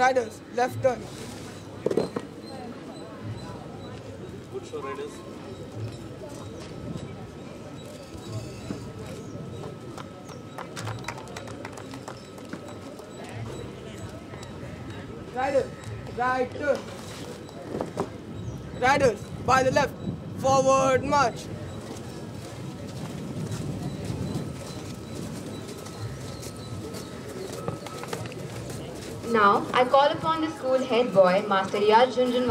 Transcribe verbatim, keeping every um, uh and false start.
Riders, left turn. Good show, riders. Riders, right turn. Riders, by the left, forward march. Now, I call upon the school head boy, Master Yar Junjun